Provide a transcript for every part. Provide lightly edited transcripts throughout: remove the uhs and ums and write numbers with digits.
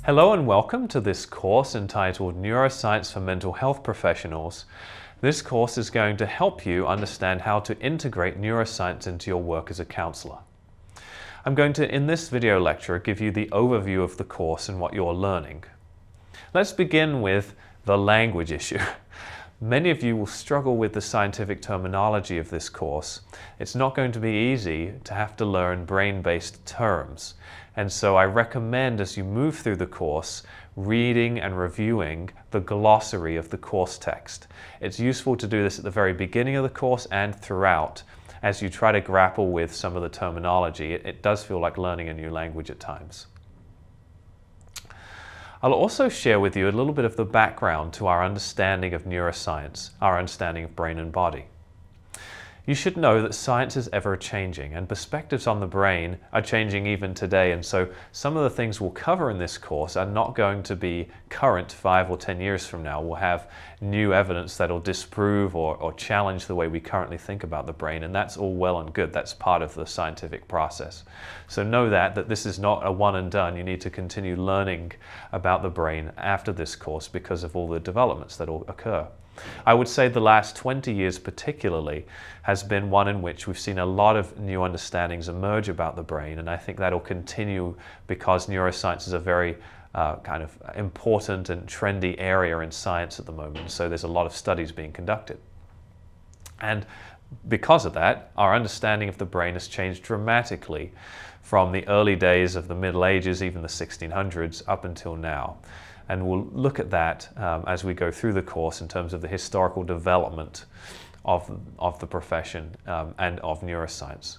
Hello and welcome to this course entitled Neuroscience for Mental Health Professionals. This course is going to help you understand how to integrate neuroscience into your work as a counselor. I'm going to, in this video lecture, give you the overview of the course and what you're learning. Let's begin with the language issue. Many of you will struggle with the scientific terminology of this course. It's not going to be easy to have to learn brain-based terms. And so I recommend, as you move through the course, reading and reviewing the glossary of the course text. It's useful to do this at the very beginning of the course and throughout as you try to grapple with some of the terminology. It does feel like learning a new language at times. I'll also share with you a little bit of the background to our understanding of neuroscience, our understanding of brain and body. You should know that science is ever changing and perspectives on the brain are changing even today, and so some of the things we'll cover in this course are not going to be current 5 or 10 years from now. We'll have new evidence that'll disprove or challenge the way we currently think about the brain, and that's all well and good. That's part of the scientific process. So know that this is not a one and done. You need to continue learning about the brain after this course because of all the developments that will occur. I would say the last 20 years particularly has been one in which we've seen a lot of new understandings emerge about the brain, and I think that'll continue because neuroscience is a very kind of important and trendy area in science at the moment, so there's a lot of studies being conducted. And because of that, our understanding of the brain has changed dramatically from the early days of the Middle Ages, even the 1600s, up until now. And we'll look at that as we go through the course in terms of the historical development of the profession and of neuroscience.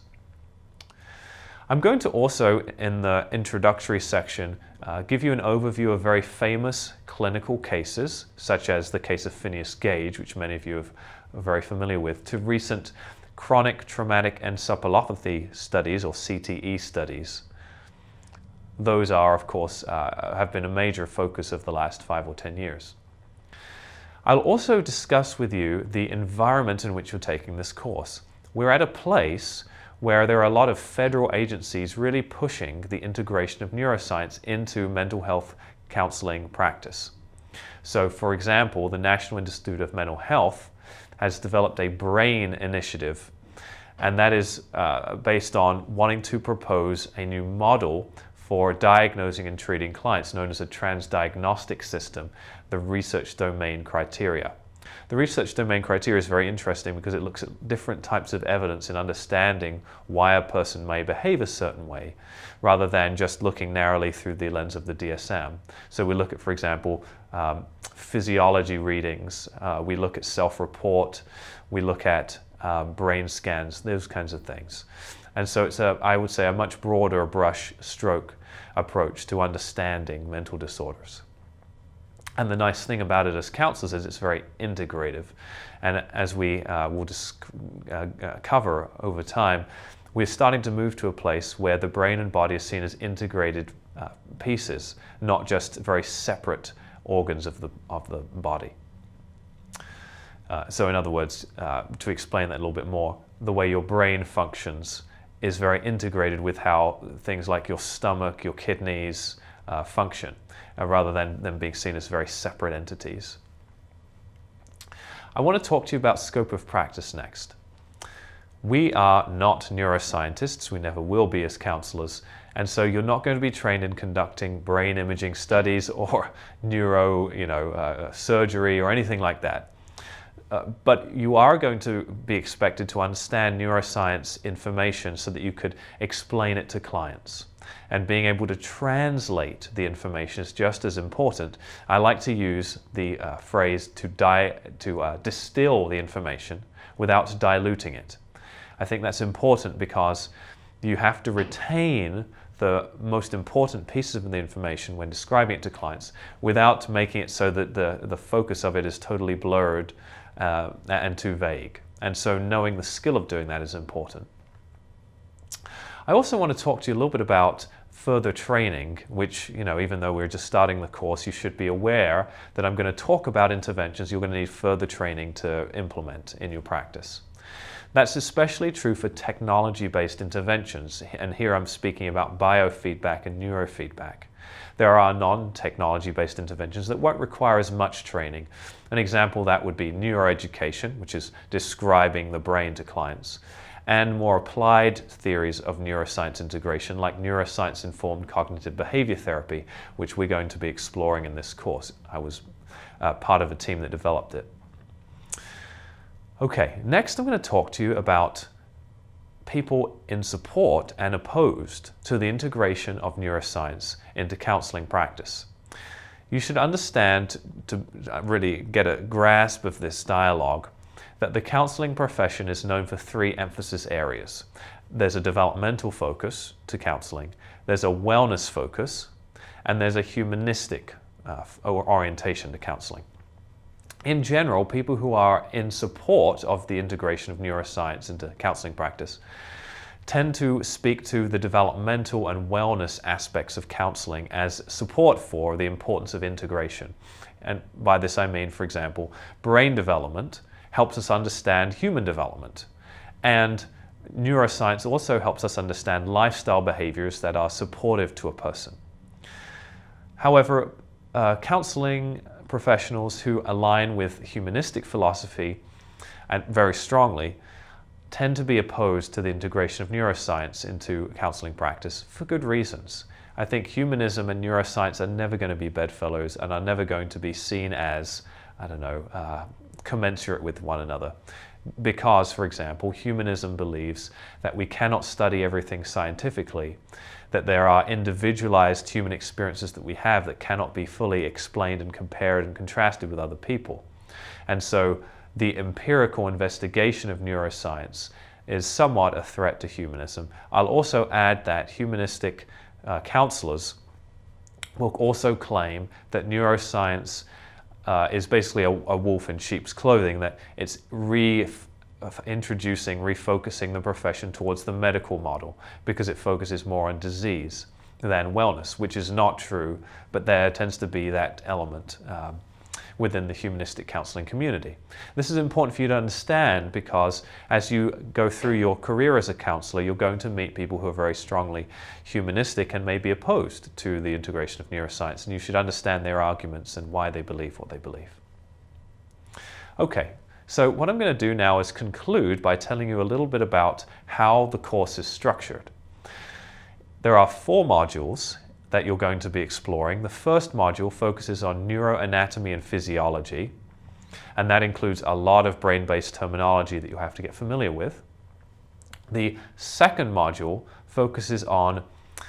I'm going to also, in the introductory section, give you an overview of very famous clinical cases, such as the case of Phineas Gage, which many of you are very familiar with, to recent chronic traumatic encephalopathy studies, or CTE studies. Those are, of course, have been a major focus of the last 5 or 10 years. I'll also discuss with you the environment in which you're taking this course. We're at a place where there are a lot of federal agencies really pushing the integration of neuroscience into mental health counseling practice. So, for example, the National Institute of Mental Health has developed a brain initiative, and that is based on wanting to propose a new model for diagnosing and treating clients, known as a transdiagnostic system, the research domain criteria. The research domain criteria is very interesting because it looks at different types of evidence in understanding why a person may behave a certain way, rather than just looking narrowly through the lens of the DSM. So we look at, for example, physiology readings, we look at self-report, we look at brain scans, those kinds of things. And so it's, I would say, a much broader brush stroke approach to understanding mental disorders. And the nice thing about it as counselors is it's very integrative. And as we will cover over time, we're starting to move to a place where the brain and body are seen as integrated pieces, not just very separate organs of the body. So in other words, to explain that a little bit more, the way your brain functions is very integrated with how things like your stomach, your kidneys function, rather than them being seen as very separate entities. I want to talk to you about scope of practice next. We are not neuroscientists, we never will be as counselors, and so you're not going to be trained in conducting brain imaging studies or neuro surgery or anything like that. But you are going to be expected to understand neuroscience information so that you could explain it to clients. And being able to translate the information is just as important. I like to use the phrase to distill the information without diluting it. I think that's important because you have to retain the most important pieces of the information when describing it to clients without making it so that the focus of it is totally blurred and too vague. And so knowing the skill of doing that is important. I also want to talk to you a little bit about further training, which, even though we're just starting the course, you should be aware that I'm going to talk about interventions you're going to need further training to implement in your practice. That's especially true for technology-based interventions, and here I'm speaking about biofeedback and neurofeedback. There are non-technology-based interventions that won't require as much training. An example of that would be neuroeducation, which is describing the brain to clients, and more applied theories of neuroscience integration, like neuroscience-informed cognitive behavior therapy, which we're going to be exploring in this course. I was part of a team that developed it. Okay, next I'm going to talk to you about people in support and opposed to the integration of neuroscience into counseling practice. You should understand, to really get a grasp of this dialogue, that the counseling profession is known for three emphasis areas. There's a developmental focus to counseling, there's a wellness focus, and there's a humanistic orientation to counseling. In general, people who are in support of the integration of neuroscience into counseling practice tend to speak to the developmental and wellness aspects of counseling as support for the importance of integration. And by this I mean, for example, brain development helps us understand human development, and neuroscience also helps us understand lifestyle behaviors that are supportive to a person. However, counseling professionals who align with humanistic philosophy, and very strongly, tend to be opposed to the integration of neuroscience into counseling practice for good reasons. I think humanism and neuroscience are never going to be bedfellows and are never going to be seen as, commensurate with one another. Because, for example, humanism believes that we cannot study everything scientifically, that there are individualized human experiences that we have that cannot be fully explained and compared and contrasted with other people. And so the empirical investigation of neuroscience is somewhat a threat to humanism. I'll also add that humanistic counselors will also claim that neuroscience is basically a wolf in sheep's clothing, that it's refocusing the profession towards the medical model because it focuses more on disease than wellness, which is not true, but there tends to be that element within the humanistic counseling community. This is important for you to understand because as you go through your career as a counselor, you're going to meet people who are very strongly humanistic and may be opposed to the integration of neuroscience, and you should understand their arguments and why they believe what they believe. Okay, so what I'm going to do now is conclude by telling you a little bit about how the course is structured. There are 4 modules that you're going to be exploring. The first module focuses on neuroanatomy and physiology, and that includes a lot of brain-based terminology that you have to get familiar with. The second module focuses on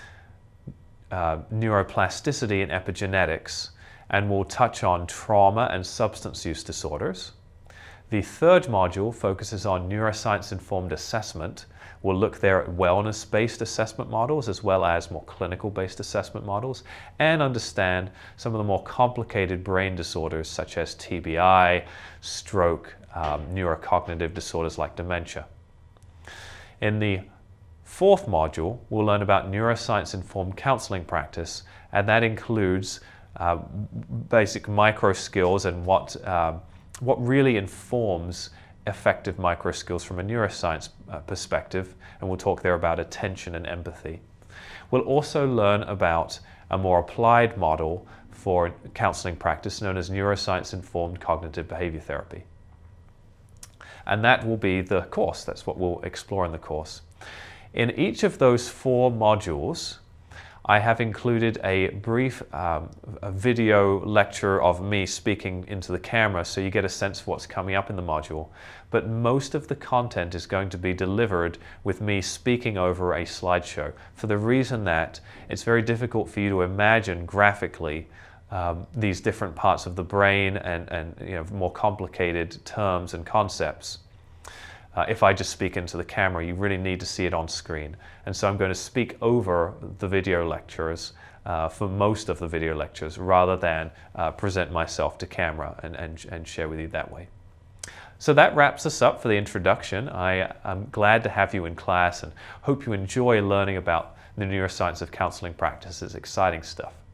neuroplasticity and epigenetics, and will touch on trauma and substance use disorders. The third module focuses on neuroscience-informed assessment. We'll look there at wellness-based assessment models as well as more clinical-based assessment models, and understand some of the more complicated brain disorders such as TBI, stroke, neurocognitive disorders like dementia. In the fourth module, we'll learn about neuroscience-informed counseling practice, and that includes basic micro skills and what really informs effective micro skills from a neuroscience perspective, and we'll talk there about attention and empathy. We'll also learn about a more applied model for counseling practice known as neuroscience-informed cognitive behavior therapy. And that will be the course. That's what we'll explore in the course. In each of those 4 modules, I have included a brief a video lecture of me speaking into the camera so you get a sense of what's coming up in the module. But most of the content is going to be delivered with me speaking over a slideshow, for the reason that it's very difficult for you to imagine graphically these different parts of the brain and more complicated terms and concepts. If I just speak into the camera, you really need to see it on screen. And so I'm going to speak over the video lectures for most of the video lectures rather than present myself to camera and share with you that way. So that wraps us up for the introduction. I'm glad to have you in class and hope you enjoy learning about the neuroscience of counseling practice. It's exciting stuff.